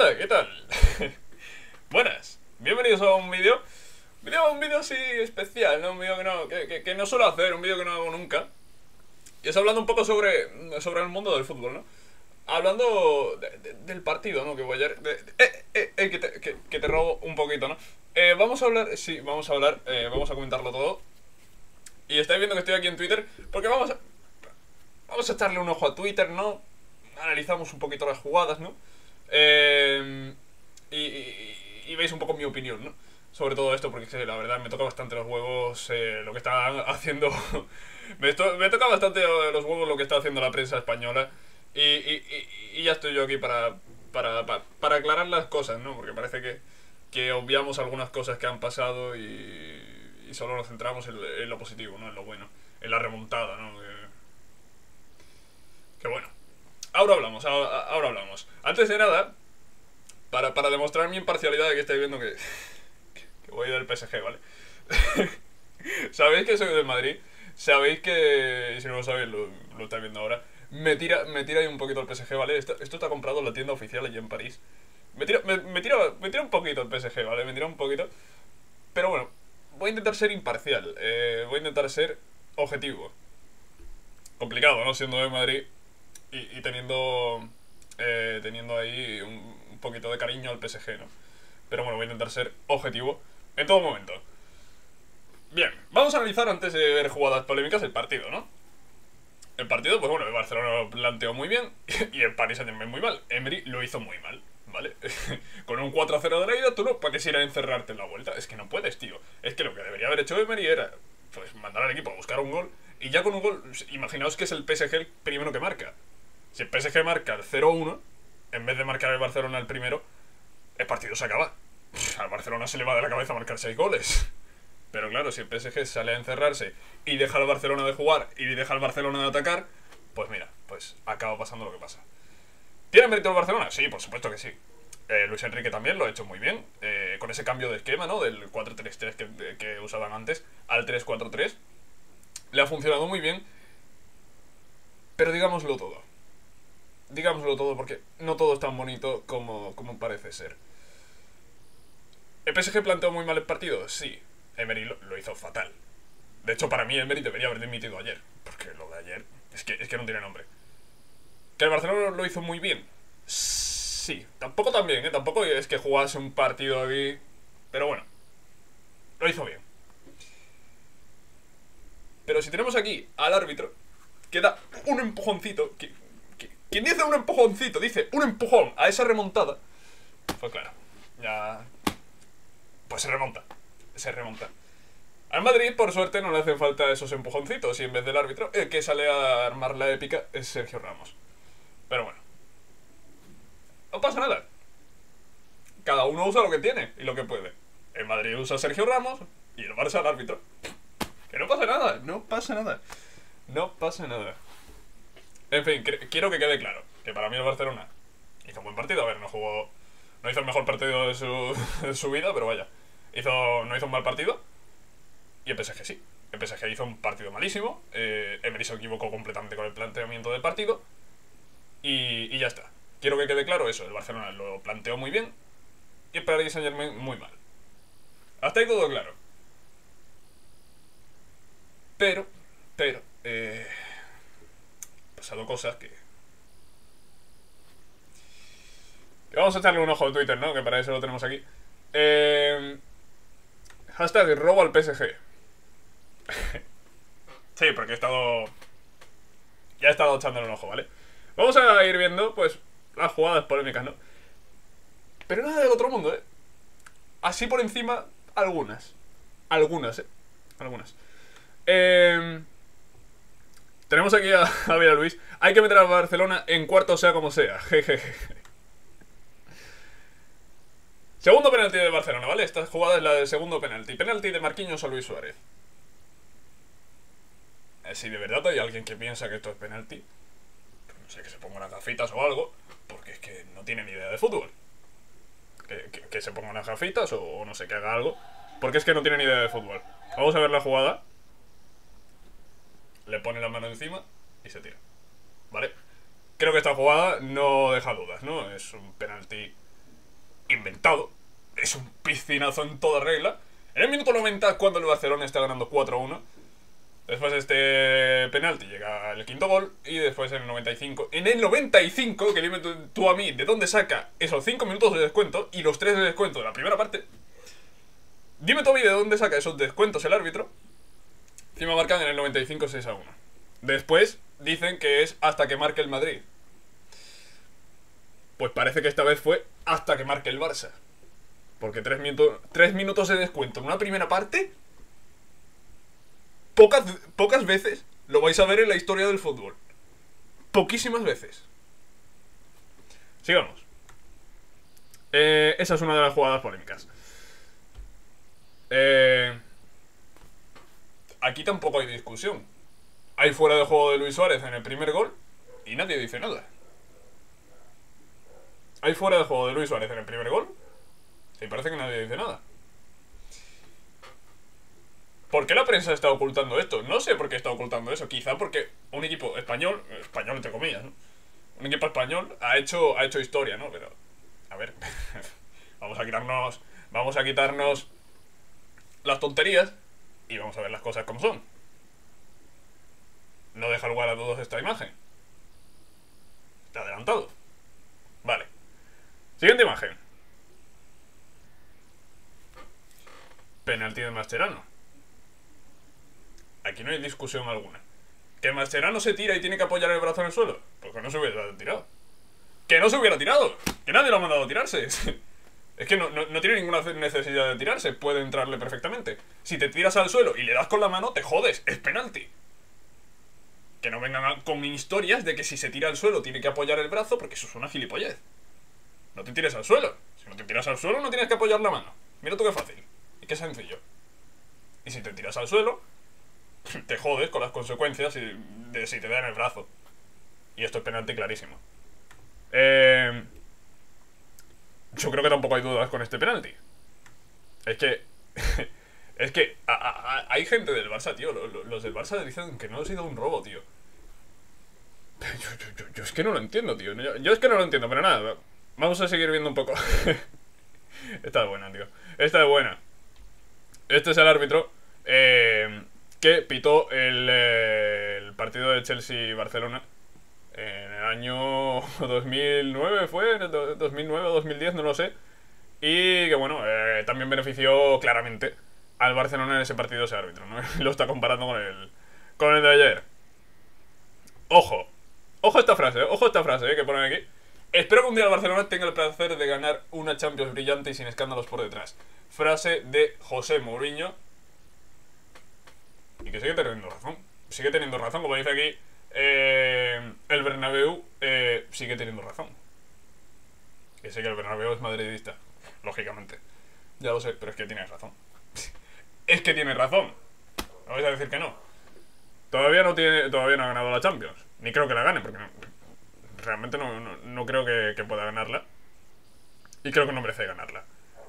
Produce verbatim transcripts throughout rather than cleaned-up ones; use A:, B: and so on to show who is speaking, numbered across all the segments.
A: Hola, ¿qué tal? Buenas, bienvenidos a un vídeo vídeo, un vídeo así especial, ¿no? Un vídeo que no, que, que, que no suelo hacer, un vídeo que no hago nunca. Y es hablando un poco sobre, sobre el mundo del fútbol, ¿no? Hablando de, de, del partido, ¿no? Que voy ayer... De, de, eh, eh, eh, que, te, que, que te robo un poquito, ¿no? Eh, vamos a hablar... Sí, vamos a hablar, eh, vamos a comentarlo todo. Y estáis viendo que estoy aquí en Twitter porque vamos a... Vamos a echarle un ojo a Twitter, ¿no? Analizamos un poquito las jugadas, ¿no? Eh, y, y, y veis un poco mi opinión, ¿no? Sobre todo esto, porque la verdad me toca bastante los huevos eh, lo que está haciendo... me, esto, me toca bastante los huevos lo que está haciendo la prensa española. Y, y, y, y ya estoy yo aquí para, para, para, para aclarar las cosas, ¿no? Porque parece que, que obviamos algunas cosas que han pasado y, y solo nos centramos en, en lo positivo, ¿no? En lo bueno, en la remontada, ¿no? Que, que bueno. Ahora hablamos, ahora, ahora hablamos. Antes de nada, para, para demostrar mi imparcialidad, que estáis viendo que, que voy del P S G, ¿vale? Sabéis que soy del Madrid, sabéis que, y si no lo sabéis, lo, lo estáis viendo ahora, me tira, me tira ahí un poquito el P S G, ¿vale? Esto, esto está comprado en la tienda oficial allí en París. Me tira, me, me, tira, me tira un poquito el P S G, ¿vale? Me tira un poquito. Pero bueno, voy a intentar ser imparcial, eh, voy a intentar ser objetivo. Complicado, ¿no? Siendo de Madrid y, y teniendo, eh, teniendo ahí un, un poquito de cariño al P S G, ¿no? Pero bueno, voy a intentar ser objetivo en todo momento. Bien, vamos a analizar antes de ver jugadas polémicas el partido, ¿no? El partido, pues bueno, el Barcelona lo planteó muy bien y el Paris Saint-Germain muy mal. Emery lo hizo muy mal, ¿vale? Con un cuatro a cero de la ida tú no puedes ir a encerrarte en la vuelta. Es que no puedes, tío. Es que lo que debería haber hecho Emery era pues mandar al equipo a buscar un gol. Y ya con un gol, imaginaos que es el P S G el primero que marca. Si el P S G marca el cero uno, en vez de marcar el Barcelona el primero, el partido se acaba. Al Barcelona se le va de la cabeza marcar seis goles. Pero claro, si el P S G sale a encerrarse y deja al Barcelona de jugar y deja al Barcelona de atacar, pues mira, pues acaba pasando lo que pasa. ¿Tiene mérito el Barcelona? Sí, por supuesto que sí. Eh, Luis Enrique también lo ha hecho muy bien, eh, con ese cambio de esquema, ¿no? Del cuatro tres tres que, que usaban antes al tres cuatro tres. Le ha funcionado muy bien, pero digámoslo todo. Digámoslo todo porque no todo es tan bonito como, como parece ser. ¿El P S G planteó muy mal el partido? Sí. Emery lo, lo hizo fatal. De hecho, para mí Emery debería haber dimitido ayer. Porque lo de ayer es que, es que no tiene nombre. ¿Que el Barcelona lo hizo muy bien? Sí. Tampoco tan bien, ¿eh? Tampoco es que jugase un partido aquí... Pero bueno. Lo hizo bien. Pero si tenemos aquí al árbitro que da un empujoncito... Que, que, quien dice un empujoncito dice un empujón a esa remontada... Pues claro. Ya... Pues se remonta. Se remonta. Al Madrid, por suerte, no le hacen falta esos empujoncitos y en vez del árbitro, el que sale a armar la épica es Sergio Ramos. Pero bueno. No pasa nada. Cada uno usa lo que tiene y lo que puede. El Madrid usa a Sergio Ramos y el Barça al árbitro. Que no pasa nada, no pasa nada. No pasa nada. En fin, quiero que quede claro que para mí el Barcelona hizo un buen partido. A ver, no jugó... No hizo el mejor partido de su, de su vida, pero vaya. Hizo, no hizo un mal partido. Y el P S G sí. El P S G hizo un partido malísimo. Eh, Emery se equivocó completamente con el planteamiento del partido. Y, y ya está. Quiero que quede claro eso. El Barcelona lo planteó muy bien. Y el Paris Saint-Germain muy mal. Hasta ahí todo claro. Pero, pero, eh, han pasado cosas que... que vamos a echarle un ojo a Twitter, ¿no? Que para eso lo tenemos aquí. Eh, hashtag robo al P S G. Sí, porque he estado... Ya he estado echándole un ojo, ¿vale? Vamos a ir viendo, pues, las jugadas polémicas, ¿no? Pero nada del otro mundo, ¿eh? Así por encima, algunas. Algunas, ¿eh? Algunas. Eh... Tenemos aquí a Javier Luis. Hay que meter a Barcelona en cuarto sea como sea. Jejeje. Segundo penalti de Barcelona, ¿vale? Esta jugada es la del segundo penalti. Penalti de Marquinhos a Luis Suárez. Si de verdad hay alguien que piensa que esto es penalti, pues no sé, que se ponga unas gafitas o algo, porque es que no tiene ni idea de fútbol. Que, que, que se ponga unas gafitas o, o no sé, que haga algo, porque es que no tiene ni idea de fútbol. Vamos a ver la jugada. Le pone la mano encima y se tira. ¿Vale? Creo que esta jugada no deja dudas, ¿no? Es un penalti inventado. Es un piscinazo en toda regla. En el minuto noventa, cuando el Barcelona está ganando cuatro a uno. Después de este penalti llega el quinto gol. Y después en el noventa y cinco. En el noventa y cinco, que dime tú, tú a mí, ¿de dónde saca esos cinco minutos de descuento y los tres de descuento de la primera parte? Dime tú a mí de dónde saca esos descuentos el árbitro. Encima marcan en el noventa y cinco seis a uno. Después dicen que es hasta que marque el Madrid. Pues parece que esta vez fue hasta que marque el Barça. Porque tres, minutos, tres minutos de descuento en una primera parte, pocas, pocas veces lo vais a ver en la historia del fútbol. Poquísimas veces. Sigamos. Eh, esa es una de las jugadas polémicas. Eh, aquí tampoco hay discusión. Hay fuera de juego de Luis Suárez en el primer gol y nadie dice nada. Hay fuera de juego de Luis Suárez en el primer gol y parece que nadie dice nada. ¿Por qué la prensa está ocultando esto? No sé por qué está ocultando eso. Quizá porque un equipo español, español entre comillas, ¿no? Un equipo español ha hecho, ha hecho historia, ¿no? Pero, a ver, vamos a quitarnos, vamos a quitarnos las tonterías y vamos a ver las cosas como son. No deja lugar a dudas esta imagen. Está adelantado. Vale. Siguiente imagen. Penalti de Mascherano. Aquí no hay discusión alguna. ¿Que Mascherano se tira y tiene que apoyar el brazo en el suelo? Pues que no se hubiera tirado. ¡Que no se hubiera tirado! ¡Que nadie lo ha mandado a tirarse! Es que no, no, no tiene ninguna necesidad de tirarse. Puede entrarle perfectamente. Si te tiras al suelo y le das con la mano, te jodes. Es penalti. Que no vengan a, con historias de que si se tira al suelo tiene que apoyar el brazo, porque eso es una gilipollez. No te tires al suelo. Si no te tiras al suelo no tienes que apoyar la mano. Mira tú qué fácil. Y qué sencillo. Y si te tiras al suelo, te jodes con las consecuencias de si te dan el brazo. Y esto es penalti clarísimo. Eh, yo creo que tampoco hay dudas con este penalti. Es que... es que a, a, a, hay gente del Barça, tío. Los, los del Barça dicen que no ha sido un robo, tío. Yo, yo, yo, yo es que no lo entiendo, tío. Yo, yo es que no lo entiendo, pero nada. Vamos a seguir viendo un poco. Esta es buena, tío. Esta es buena. Este es el árbitro eh, que pitó el, eh, el partido de Chelsea-Barcelona en el año dos mil nueve, ¿fue? dos mil nueve o dos mil diez, no lo sé. Y que bueno, eh, también benefició claramente al Barcelona en ese partido ese árbitro, ¿no? Lo está comparando con el, con el de ayer. Ojo. Ojo esta frase, ¿eh? Ojo esta frase ¿eh? que ponen aquí. Espero que un día el Barcelona tenga el placer de ganar una Champions brillante y sin escándalos por detrás. Frase de José Mourinho. Y que sigue teniendo razón. Sigue teniendo razón, como dice aquí eh, el Bernabéu eh, sigue teniendo razón. Que sé que el Bernabéu es madridista, lógicamente. Ya lo sé, pero es que tiene razón. Es que tiene razón. No vais a decir que no. Todavía no tiene, todavía no ha ganado la Champions. Ni creo que la gane, porque no, realmente no, no, no creo que, que pueda ganarla. Y creo que no merece ganarla.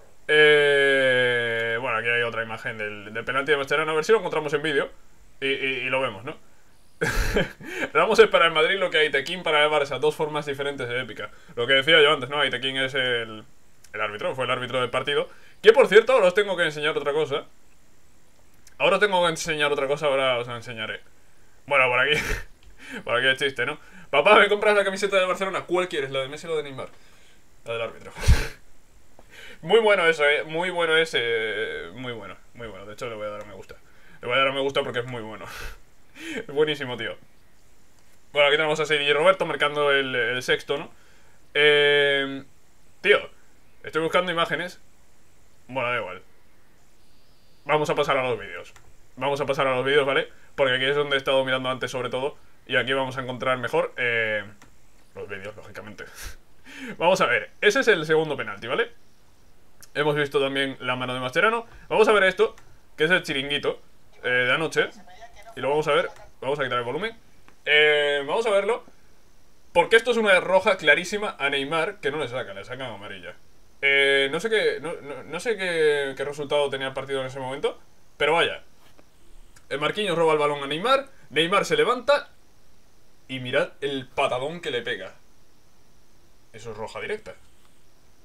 A: Eh, bueno, aquí hay otra imagen del, del penalti de Mascherano. A ver si lo encontramos en vídeo y, y, y lo vemos, ¿no? Ramos es para el Madrid lo que Aitekin para el Barça. Dos formas diferentes de épica. Lo que decía yo antes, ¿no? Aitekin es el, el árbitro, fue el árbitro del partido. Que por cierto, ahora os tengo que enseñar otra cosa. Ahora os tengo que enseñar otra cosa, ahora os la enseñaré. Bueno, por aquí por aquí el chiste, ¿no? Papá, ¿me compras la camiseta de Barcelona? ¿Cuál quieres? ¿La de Messi o la de Neymar? La del árbitro. Muy bueno eso, eh. Muy bueno ese. Muy bueno, muy bueno. De hecho, le voy a dar a me gusta. Le voy a dar a me gusta porque es muy bueno. Es buenísimo, tío. Bueno, aquí tenemos a Sergi Roberto marcando el, el sexto, ¿no? Eh, tío, estoy buscando imágenes. Bueno, da igual. Vamos a pasar a los vídeos. Vamos a pasar a los vídeos, ¿vale? Porque aquí es donde he estado mirando antes sobre todo. Y aquí vamos a encontrar mejor eh, los vídeos, lógicamente. Vamos a ver, ese es el segundo penalti, ¿vale? Hemos visto también la mano de Mascherano. Vamos a ver esto, que es el chiringuito eh, de anoche. Y lo vamos a ver. Vamos a quitar el volumen. eh, Vamos a verlo. Porque esto es una roja clarísima a Neymar, que no le sacan, le sacan amarilla. eh, No sé qué no, no, no sé qué, qué resultado tenía el partido en ese momento, pero vaya. El Marquinhos roba el balón a Neymar. Neymar se levanta y mirad el patadón que le pega. Eso es roja directa.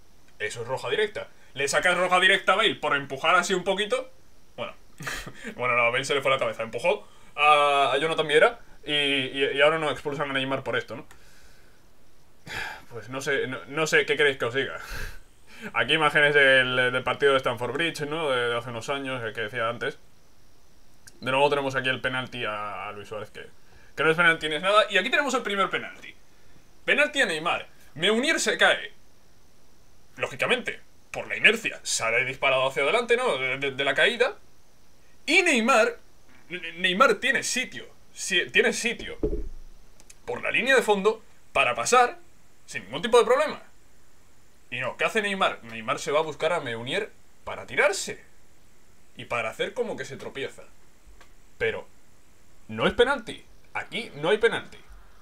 A: eso es roja directa. Le sacas roja directa a Bale por empujar así un poquito. Bueno, bueno, no, a Bale se le fue la cabeza. Empujó a, a Jonathan Viera y, y, y ahora no expulsan a Neymar por esto, ¿no? Pues no sé, no, no sé qué queréis que os diga. Aquí imágenes del, del partido de Stamford Bridge, ¿no? De, de hace unos años, el que decía antes. De nuevo tenemos aquí el penalti a, a Luis Suárez, que, que no es penalti ni es nada. Y aquí tenemos el primer penalti. Penalti a Neymar. Meunier se cae. Lógicamente, por la inercia, sale disparado hacia adelante, ¿no? De, de, de la caída. Y Neymar... Neymar tiene sitio. Si, tiene sitio por la línea de fondo para pasar sin ningún tipo de problema. Y no, ¿qué hace Neymar? Neymar se va a buscar a Meunier para tirarse. Y para hacer como que se tropieza. Pero no es penalti. Aquí no hay penalti.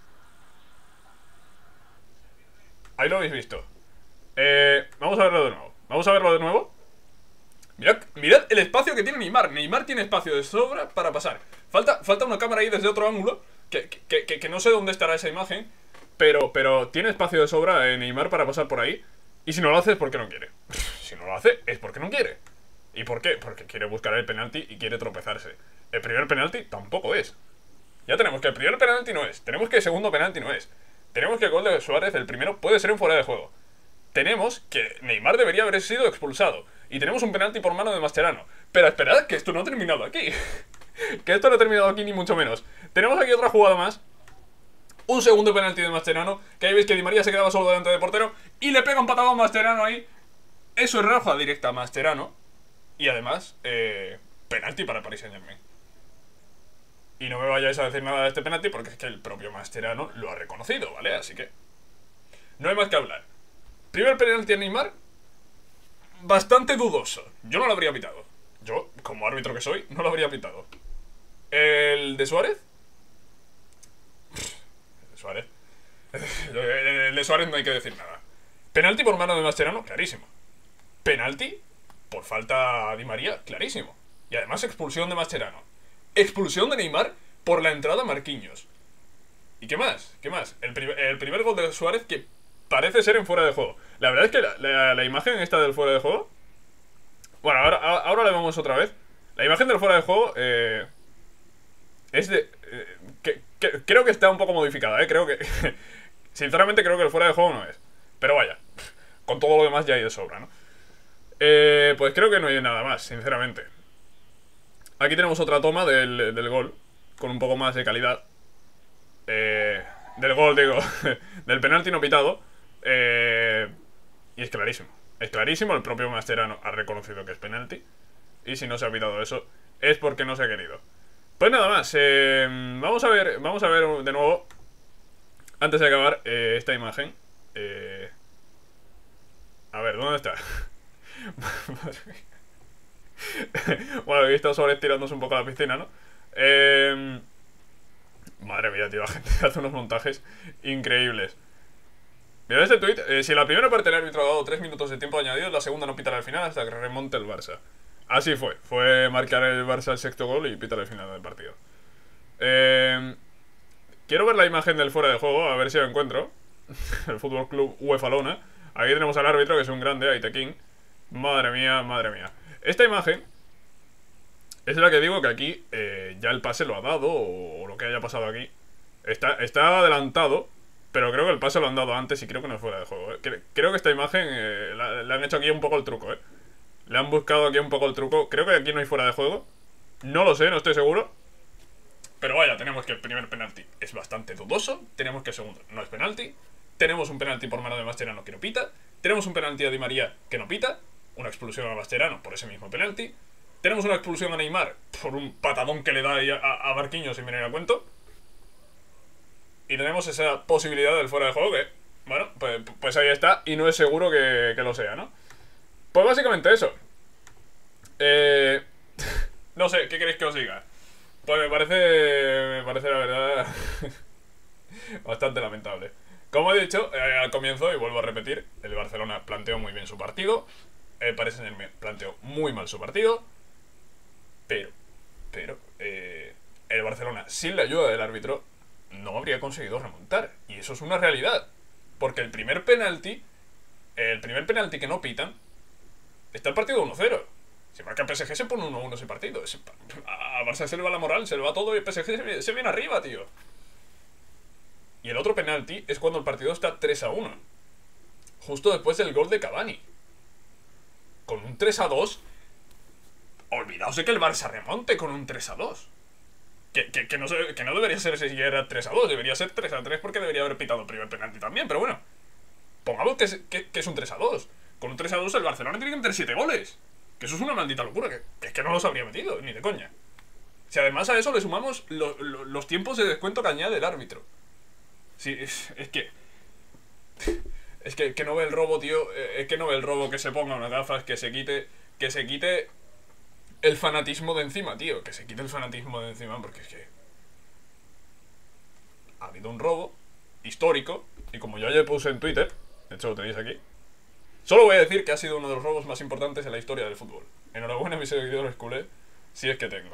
A: Ahí lo habéis visto. Eh, vamos a verlo de nuevo. Vamos a verlo de nuevo. Mirad, mirad el espacio que tiene Neymar. Neymar tiene espacio de sobra para pasar. Falta, falta una cámara ahí desde otro ángulo. Que, que, que, que no sé dónde estará esa imagen. Pero, pero tiene espacio de sobra eh, Neymar para pasar por ahí. Y si no lo hace es porque no quiere. Si no lo hace es porque no quiere. ¿Y por qué? Porque quiere buscar el penalti y quiere tropezarse. El primer penalti tampoco es. Ya tenemos que el primer penalti no es. Tenemos que el segundo penalti no es. Tenemos que el gol de Suárez, el primero, puede ser un fuera de juego. Tenemos que Neymar debería haber sido expulsado. Y tenemos un penalti por mano de Mascherano. Pero esperad, que esto no ha terminado aquí. Que esto no ha terminado aquí ni mucho menos. Tenemos aquí otra jugada más. Un segundo penalti de Mascherano. Que ahí veis que Di María se quedaba solo delante del portero. Y le pega un patadón a Mascherano ahí. Eso es roja directa a Mascherano. Y además, eh, penalti para el Paris Saint-Germain. Y no me vayáis a decir nada de este penalti porque es que el propio Mascherano lo ha reconocido, ¿vale? Así que no hay más que hablar. Primer penalti a Neymar, bastante dudoso. Yo no lo habría pitado. Yo, como árbitro que soy, no lo habría pitado. El de Suárez. El de Suárez. El de Suárez no hay que decir nada. Penalti por mano de Mascherano, clarísimo. Penalti por falta a Di María, clarísimo. Y además expulsión de Mascherano. Expulsión de Neymar por la entrada a Marquinhos. ¿Y qué más? ¿Qué más? El, prim el primer gol de Suárez que parece ser en fuera de juego. La verdad es que la, la, la imagen esta del fuera de juego... Bueno, ahora, ahora le vamos otra vez. La imagen del fuera de juego eh, es de... Eh, que, que, creo que está un poco modificada, ¿eh? Creo que... Sinceramente creo que el fuera de juego no es. Pero vaya, con todo lo demás ya hay de sobra, ¿no? Eh, pues creo que no hay nada más, sinceramente. Aquí tenemos otra toma del, del gol, con un poco más de calidad. Eh, del gol, digo, del penalti no pitado. Eh, y es clarísimo. Es clarísimo, el propio Mascherano ha reconocido que es penalti. Y si no se ha pitado eso, es porque no se ha querido. Pues nada más, eh, vamos a ver, vamos a ver de nuevo, antes de acabar, eh, esta imagen. Eh, a ver, ¿dónde está? Bueno, he visto Suárez tirándose un poco a la piscina, ¿no? Eh, madre mía, tío, la gente hace unos montajes increíbles. Mirad este tuit. Eh, si la primera parte del árbitro ha dado tres minutos de tiempo añadido, la segunda no pitará al final hasta que remonte el Barça. Así fue. Fue marcar el Barça el sexto gol y pitar el final del partido. Eh, quiero ver la imagen del fuera de juego, a ver si lo encuentro. El Fútbol Club UEFA Lona. Aquí tenemos al árbitro, que es un grande, Aitekin. Madre mía, madre mía. Esta imagen es la que digo que aquí eh, ya el pase lo ha dado, o, o lo que haya pasado aquí. Está, está adelantado, pero creo que el pase lo han dado antes y creo que no es fuera de juego. ¿eh? Cre creo que esta imagen eh, la, le han hecho aquí un poco el truco, ¿eh? Le han buscado aquí un poco el truco. Creo que aquí no hay fuera de juego. No lo sé, no estoy seguro. Pero vaya, tenemos que el primer penalti es bastante dudoso. Tenemos que el segundo no es penalti. Tenemos un penalti por mano de Mascherano que no pita. Tenemos un penalti a Di María que no pita. Una expulsión a Mascherano por ese mismo penalti. Tenemos una expulsión a Neymar por un patadón que le da ahí a, a Marquinhos sin venir a cuento. Y tenemos esa posibilidad del fuera de juego que, bueno, pues, pues ahí está. Y no es seguro que, que lo sea, ¿no? Pues básicamente eso. Eh... no sé, ¿qué queréis que os diga? Pues me parece... Me parece la verdad... bastante lamentable. Como he dicho eh, al comienzo, y vuelvo a repetir, el Barcelona planteó muy bien su partido. El Paris Saint-Germain planteó muy mal su partido. Pero, pero, eh, el Barcelona, sin la ayuda del árbitro, no habría conseguido remontar. Y eso es una realidad. Porque el primer penalti el primer penalti que no pitan, está el partido uno cero. Si marca P S G se pone uno uno ese partido. A Barça se le va la moral, se le va todo y P S G se viene arriba, tío. Y el otro penalti es cuando el partido está tres a uno. Justo después del gol de Cavani. Con un tres a dos. Olvidaos de que el Barça remonte con un tres a dos. Que, que, que, no, se, que no debería ser siquiera tres a dos. Debería ser tres a tres porque debería haber pitado el primer penalti también. Pero bueno, pongamos que es, que, que es un tres a dos. Con un tres a dos el Barcelona tiene que meter siete goles. Que eso es una maldita locura. Que, que es que no los habría metido, ni de coña. Si además a eso le sumamos lo, lo, los tiempos de descuento que añade el árbitro. Sí, es, es que... Es que, que no ve el robo, tío. Es que no ve el robo que se ponga unas gafas, que se quite... Que se quite el fanatismo de encima, tío. Que se quite el fanatismo de encima, porque es que... Ha habido un robo histórico. Y como yo ya puse en Twitter, de hecho lo tenéis aquí, solo voy a decir que ha sido uno de los robos más importantes en la historia del fútbol. Enhorabuena a mis seguidores culé, si es que tengo.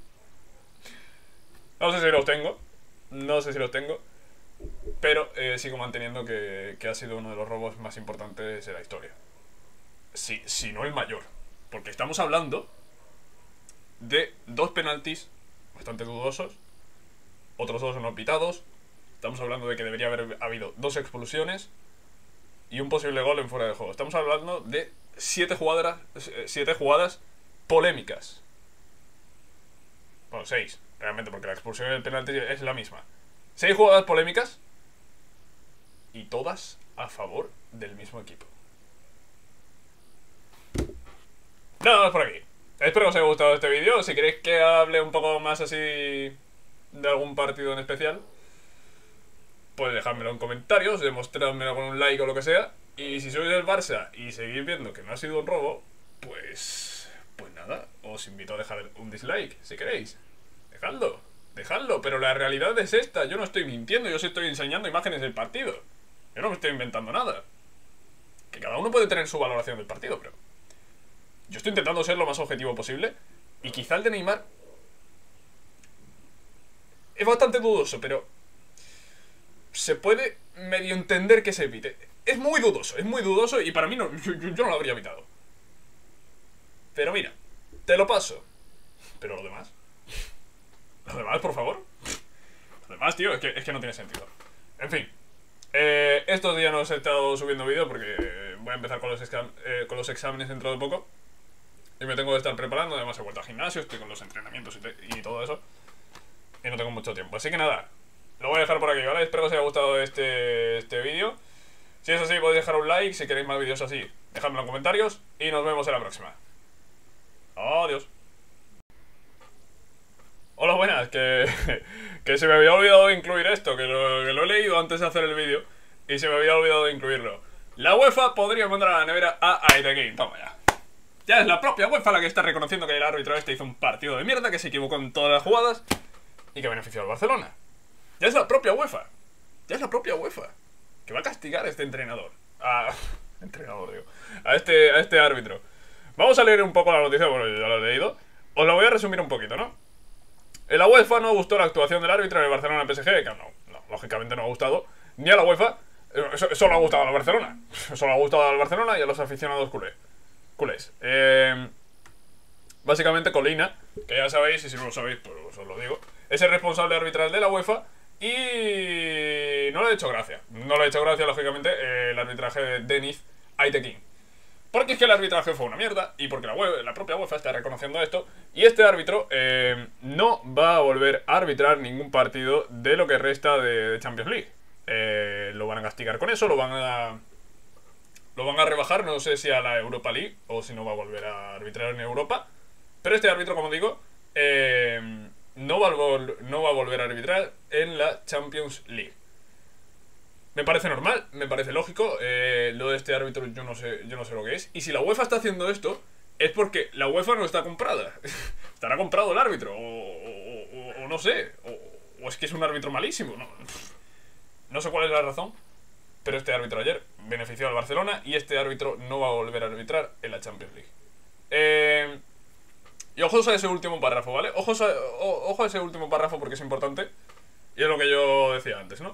A: No sé si los tengo. No sé si los tengo. Pero eh, sigo manteniendo que, que ha sido uno de los robos más importantes de la historia. Si, si no el mayor. Porque estamos hablando de dos penaltis bastante dudosos. Otros dos no pitados. Estamos hablando de que debería haber habido dos expulsiones y un posible gol en fuera de juego. Estamos hablando de siete jugadas, siete jugadas polémicas. Bueno, seis, realmente, porque la expulsión y el penalti es la misma. Seis jugadas polémicas y todas a favor del mismo equipo. Nada más por aquí. Espero que os haya gustado este vídeo. Si queréis que hable un poco más así de algún partido en especial, pues dejádmelo en comentarios, demostrádmelo con un like o lo que sea. Y si sois del Barça y seguís viendo que no ha sido un robo, pues... Pues nada, os invito a dejar un dislike, si queréis. Dejadlo, dejadlo, pero la realidad es esta. Yo no estoy mintiendo, yo os estoy enseñando imágenes del partido. Yo no me estoy inventando nada. Que cada uno puede tener su valoración del partido, pero... Yo estoy intentando ser lo más objetivo posible. Y quizá el de Neymar es bastante dudoso, pero se puede medio entender que se evite. Es muy dudoso, es muy dudoso y para mí no, yo, yo no lo habría evitado. Pero mira, te lo paso. Pero lo demás, lo demás, por favor. Lo demás, tío, es que, es que no tiene sentido. En fin, eh, estos días no os he estado subiendo vídeo porque voy a empezar con los, eh, con los exámenes dentro de poco. Y me tengo que estar preparando, además he vuelto al gimnasio, estoy con los entrenamientos y, te, y todo eso. Y no tengo mucho tiempo, así que nada, lo voy a dejar por aquí, ¿vale? Espero que os haya gustado este, este vídeo. Si es así, podéis dejar un like. Si queréis más vídeos así, dejadmelo en comentarios. Y nos vemos en la próxima. Adiós. Hola, buenas, que, que se me había olvidado de incluir esto, que lo, que lo he leído antes de hacer el vídeo y se me había olvidado de incluirlo. La UEFA podría mandar a la nevera a Aitekin. Toma ya. Ya es la propia UEFA la que está reconociendo que el árbitro este hizo un partido de mierda, que se equivocó en todas las jugadas y que benefició al Barcelona. Ya es la propia UEFA. Ya es la propia UEFA que va a castigar a este entrenador. A... entrenador, digo. A este, a este árbitro. Vamos a leer un poco la noticia, bueno, yo ya lo he leído. Os la voy a resumir un poquito, ¿no? En la UEFA no gustó la actuación del árbitro en el Barcelona P S G, que no, no, lógicamente no ha gustado ni a la UEFA, eso, solo ha gustado al Barcelona. Solo ha gustado al Barcelona y a los aficionados culé, culés. Eh, básicamente Colina, que ya sabéis, y si no lo sabéis, pues os lo digo, es el responsable arbitral de la UEFA y no le ha hecho gracia. No le ha hecho gracia, lógicamente, eh, el arbitraje de Deniz Aitekin. Porque es que el arbitraje fue una mierda y porque la, web, la propia UEFA está reconociendo esto. Y este árbitro eh, no va a volver a arbitrar ningún partido de lo que resta de, de Champions League. Eh, lo van a castigar con eso, lo van a lo van a rebajar, no sé si a la Europa League o si no va a volver a arbitrar en Europa. Pero este árbitro, como digo, eh, no, va a vol no va a volver a arbitrar en la Champions League. Me parece normal, me parece lógico, eh, lo de este árbitro yo no sé yo no sé lo que es. Y si la UEFA está haciendo esto, es porque la UEFA no está comprada. Estará comprado el árbitro, o, o, o, o no sé, o, o es que es un árbitro malísimo. No, no sé cuál es la razón, pero este árbitro ayer benefició al Barcelona y este árbitro no va a volver a arbitrar en la Champions League. Eh, y ojos a ese último párrafo, ¿vale? Ojos a, o, ojo a ese último párrafo porque es importante y es lo que yo decía antes, ¿no?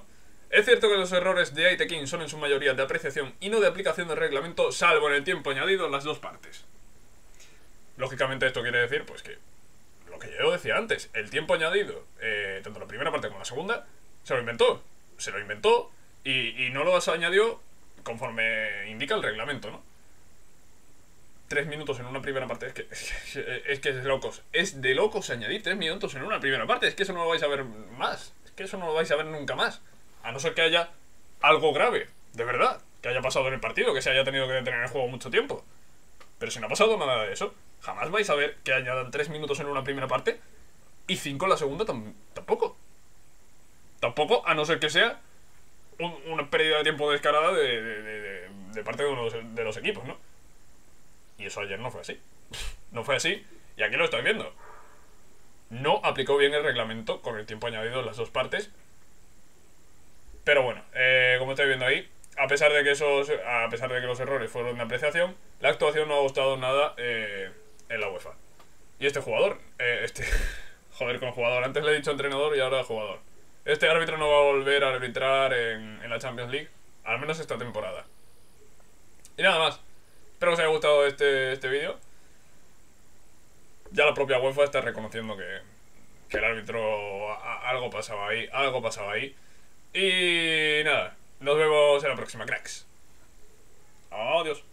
A: Es cierto que los errores de Aitekin son en su mayoría de apreciación y no de aplicación del reglamento, salvo en el tiempo añadido en las dos partes. Lógicamente esto quiere decir, pues que, lo que yo decía antes, el tiempo añadido, eh, tanto la primera parte como la segunda, se lo inventó. Se lo inventó y, y no lo añadió conforme indica el reglamento, ¿no? Tres minutos en una primera parte, es que es, que es que es de locos. Es de locos añadir tres minutos en una primera parte, es que eso no lo vais a ver más. Es que eso no lo vais a ver nunca más. A no ser que haya algo grave, de verdad, que haya pasado en el partido, que se haya tenido que detener el juego mucho tiempo. Pero si no ha pasado nada de eso, jamás vais a ver que añadan tres minutos en una primera parte y cinco en la segunda tam tampoco. Tampoco, a no ser que sea un, una pérdida de tiempo descarada de, de, de, de parte de uno de los equipos, ¿no? Y eso ayer no fue así. No fue así, y aquí lo estoy viendo. No aplicó bien el reglamento con el tiempo añadido en las dos partes. Pero bueno, eh, como estáis viendo ahí, a pesar de que esos, a pesar de que los errores fueron de apreciación, la actuación no ha gustado nada eh, en la UEFA. Y este jugador, eh, este... joder, con jugador, antes le he dicho entrenador y ahora jugador. Este árbitro no va a volver a arbitrar en, en la Champions League, al menos esta temporada. Y nada más. Espero que os haya gustado este, este vídeo. Ya la propia UEFA está reconociendo que, que el árbitro a, algo pasaba ahí, algo pasaba ahí. Y nada, nos vemos en la próxima, cracks. Adiós.